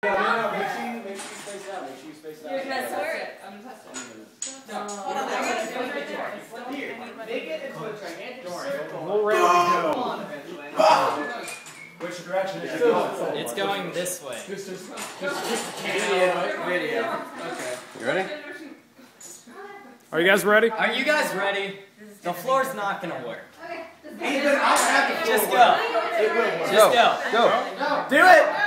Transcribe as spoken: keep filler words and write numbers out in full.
No, no, no, make sure you, make sure you space it out. Make sure you space it out. You're gonna swear it. I'm gonna test it. No. Hold on, I gotta go right there. Here, make it into a gigantic circle. We'll round Come on, eventually. Which direction is it going? It's going this way. Just, just, just, just video. Video. Okay. You ready? Are you guys ready? Are you guys ready? The floor's not gonna work. Okay. Even I'll have the Just floor go. work. It will work. Just go. Go. Go. Do it!